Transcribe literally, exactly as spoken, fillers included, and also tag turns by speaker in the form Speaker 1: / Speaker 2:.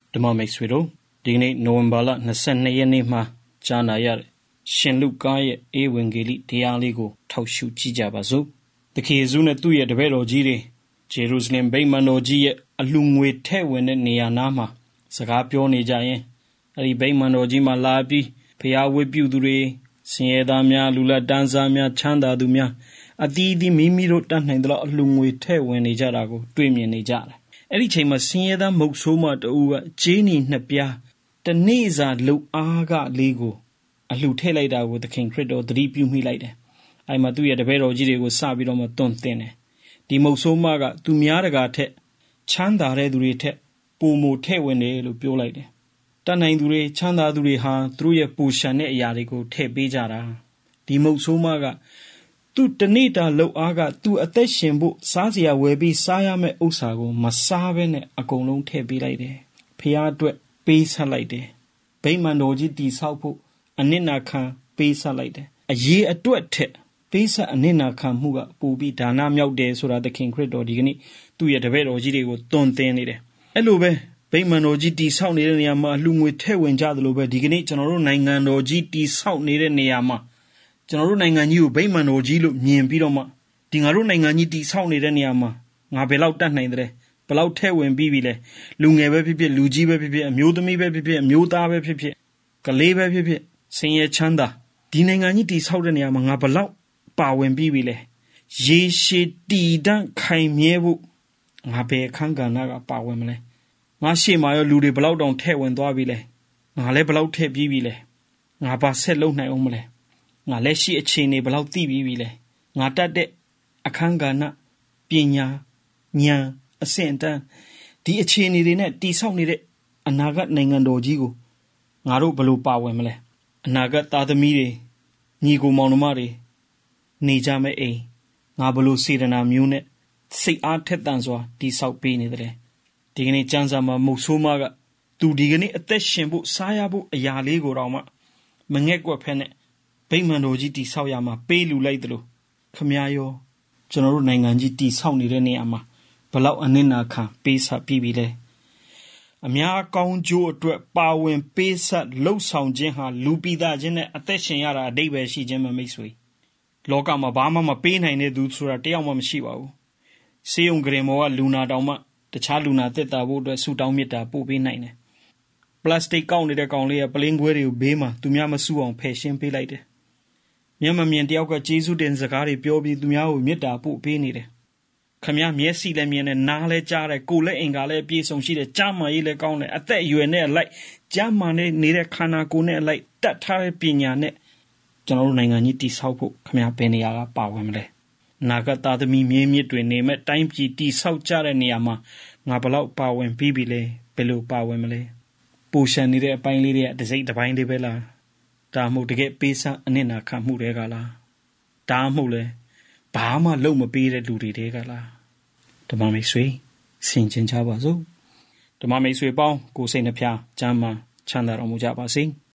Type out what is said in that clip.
Speaker 1: ဓမ္မမိတ်ဆွေတို့ဒီကနေ့နိုဝင်ဘာလ၂၂ရက်နေ့မှာကြားနာရတဲ့ရှင်လုကားရဲ့ဧဝံဂေလိတရားလေးကိုထောက်ရှုကြည့်ကြပါစို့။သခင်ယေရှုနဲ့သူ့ရဲ့တပည့်တော်ကြီးတွေဂျေရုဆလင်ဗိမာန်တော်ကြီးရဲ့အလှငွေထည့်ဝင်တဲ့နေရာနားမှာစကားပြောနေကြရင်အဲဒီဗိမာန်တော်ကြီးမှာလာပြီးဖျားဝတ်ပြုသူတွေဆင်းရဲသားများလူလတ်တန်းစားများချမ်းသာသူများအသီးသီးမိမိတို့တတ်နိုင်သလောက်အလှငွေထည့်ဝင်နေကြတာကိုတွေ့မြင်နေကြတယ်။အဲ့ဒီချိန်မှာဆင်းရဲသားမုတ်ဆိုးမတူကဂျင်းနီနှစ်ပြားတနေ့စာလှုပ်အားကလေးကိုအလှထည့်လိုက်တာကိုသခင်ခရစ်တော်သတိပြုမိလိုက်တယ်။အဲ့မှာသူ့ရဲ့တပည့်တော်ကြီးတွေကိုစပြီးတော့မှတွန့်တင်တယ်။ဒီမုတ်ဆိုးမကသူများတကာထက်ချမ်းသာတဲ့သူတွေထက်ပိုမိုထည့်ဝင်တယ်လို့ပြောလိုက်တယ်။တတ်နိုင်သူတွေချမ်းသာသူတွေဟာသူတို့ရဲ့ပူရှံတဲ့အရာတွေကိုထည့်ပေးကြတာ။ဒီမုတ်ဆိုးမကသူတနေ့တာလှုပ်အားကသူအသက်ရှင်ဖို့စားစရာဝယ်ပြီးစားရမယ့်ဥစ္စာကိုမစားဘဲနဲ့အကုန်လုံးထည့်ပေးလိုက်တယ်။ဖျားအတွက်ပေးဆက်လိုက်တယ်။ဗိမာန်တော်ကြီးတည်ဆောက်ဖို့အနစ်နာခံပေးဆက်လိုက်တယ်။အရေးအတွက်ထက်ပေးဆက်အနစ်နာခံမှုကပိုပြီးဒါနမြောက်တယ်ဆိုတာသခင်ခရစ်တော်ဒီကနေ့သူ့ရဲ့တပည့်တော်ကြီးတွေကိုတွန်းတင်နေတယ်။အဲ့လိုပဲဗိမာန်တော်ကြီးတည်ဆောက်နေတဲ့နေရာမှာလူငွေထည့်ဝင်ကြသလိုပဲဒီကနေ့ကျွန်တော်တို့နိုင်ငံတော်ကြီးတည်ဆောက်နေတဲ့နေရာမှာကျွန်တော်တို့နိုင်ငံကြီးကိုဗိမာန်တော်ကြီးလို့မြင်ပြီးတော့မှဒီငါတို့နိုင်ငံကြီးတည်ဆောက်နေတဲ့နေရာမှာငါဘယ်လောက်တတ်နိုင်တယ်ဘယ်လောက်ထည့်ဝင်ပြီးပြီလဲလူငယ်ပဲဖြစ်ဖြစ်လူကြီးပဲဖြစ်ဖြစ်အမျိုးသမီးပဲဖြစ်ဖြစ်အမျိုးသားပဲဖြစ်ဖြစ်ကလေးပဲဖြစ်ဖြစ်ဆင်းရဲချမ်းသာဒီနိုင်ငံကြီးတည်ဆောက်တဲ့နေရာမှာငါဘယ်လောက်ပါဝင်ပြီးပြီလဲရေရှည်တည်တံ့ခိုင်မြဲဖို့ငါဘယ်အခန်းကဏ္ဍကပါဝင်မလဲငါရှေ့မှာရောလူတွေဘယ်လောက်တောင်ထည့်ဝင်သွားပြီလဲငါလည်းဘယ်လောက်ထည့်ပြီးပြီလဲငါပါဆက်လုပ်နိုင်အောင်မလဲငါလက်ရှိအခြေအနေဘယ်လောက်သိပြီးပြီလဲငါတတ်တဲ့အခန်းကဏ္ဍပညာဉာဏ်အဆင့်အတန်းဒီအခြေအနေတွေနဲ့တိဆောက်နေတဲ့အနာဂတ်နိုင်ငံတော်ကြီးကိုငါတို့ဘယ်လိုပါဝင်မလဲအနာဂတ်သားသမီးတွေညီကိုမောင်နှမတွေနေကြမဲ့အိမ်ငါဘယ်လိုစေတနာမျိုးနဲ့စိတ်အားထက်သန်စွာတိဆောက်ပေးနေတယ်ဒီကနေ့ကျမ်းစာမှာမုတ်ဆိုးမကသူဒီကနေ့အသက်ရှင်ဖို့စားရဖို့အရာလေးကိုတော့မှမငဲ့ကွက်ဖက်နဲ့ဗိမာန်တော်ကြီးတည်ဆောက်ရမှာပေးလူလိုက်တယ်လို့ခမရောကျွန်တော်တို့နိုင်ငံကြီးတည်ဆောက်နေတဲ့နေရာမှာဘလောက်အနစ်နာခံပေးဆက်ပြီးပြီလဲအများကောင်းကျိုးအတွက်ပါဝင်ပေးဆက်လှုပ်ဆောင်ခြင်းဟာလူပိသားခြင်းနဲ့အသက်ရှင်ရတာအဓိပ္ပာယ်ရှိခြင်းမမိတ်ဆွေလောကမှာဘာမှမပေးနိုင်တဲ့သူဆိုတာတယောက်မှမရှိပါဘူးစေယုံဂရင်မောကလူနာတောင်မှတခြားလူနာသက်သာဖို့အတွက်ဆူတောင်းမြတ်တာပို့ပေးနိုင်တယ်ပလတ်စတစ်ကောက်နေတဲ့ကောင်လေးကပလင်းခွဲတွေကိုဘေးမှာသူများမဆူအောင်ဖယ်ရှင်းပေးလိုက်တယ်မျက်မမြင်တယောက်ကကျေးဇူးတင်စကားတွေပြောပြီးသူများကိုမေတ္တာပို့ပေးနေတယ်ခမည်းမျက်စိလည်းမြင်တယ်နားလည်းကြားတယ်ကိုယ်လည်းအင်္ဂါလည်းပြည့်စုံရှိတယ်ကြားမှရေးလည်းကောင်းတယ်အသက်အရွယ်နဲ့အလိုက်ကြားမှနဲ့နေတဲ့ခန္ဓာကိုယ်နဲ့အလိုက်တတ်ထားတဲ့ပညာနဲ့ကျွန်တော်တို့နိုင်ငံကြီးတည်ဆောက်ဖို့ခမည်းဘယ်နေရာကပါဝင်မလဲနာဂတ်သားသမီးမြေမြစ်တွေနေမဲ့တိုင်းပြည်တည်ဆောက်ကြတဲ့နေရာမှာငါဘလောက်ပါဝင်ပြီးပြီလဲဘယ်လိုပါဝင်မလဲပူရှံနေတဲ့အပိုင်းလေးတွေကတစ်စိတ်တစ်ပိုင်းလေးပဲလားဒါမှမဟုတ်တကယ်ပေးစမ်းအနစ်နာခံမှုတွေကလားဒါမှမဟုတ်လဲဘာမှလုပ်မပေးတဲ့လူတွေတွေကလားဓမ္မမိတ်ဆွေဆင်ခြင်ကြပါစို့ဓမ္မမိတ်ဆွေပေါင်းကိုယ်စိတ်နှဖျားကျမ်းမာချမ်းသာတော်မူကြပါစေ